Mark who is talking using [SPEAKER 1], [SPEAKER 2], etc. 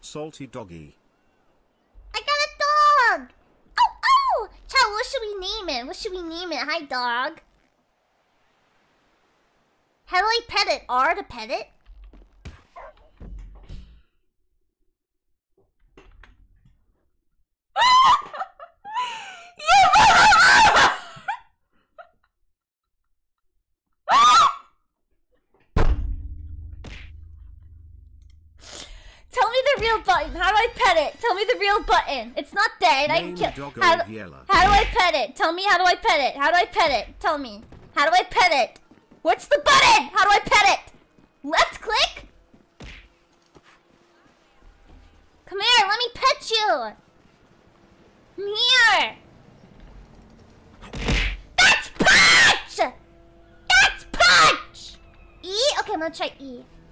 [SPEAKER 1] salty doggy.
[SPEAKER 2] I got a dog! Oh, oh! Child, what should we name it? What should we name it? Hi, dog. How do I pet it? R to pet it? Tell me the real button. How do I pet it? Tell me the real button. It's not dead. I can kill. How do I pet it? Tell me how do I pet it? How do I pet it? Tell me. How do I pet it? What's the button? How do I pet it? Left click? Come here, let me pet you. Come here. That's punch! That's punch! E? Okay, I'm gonna try E.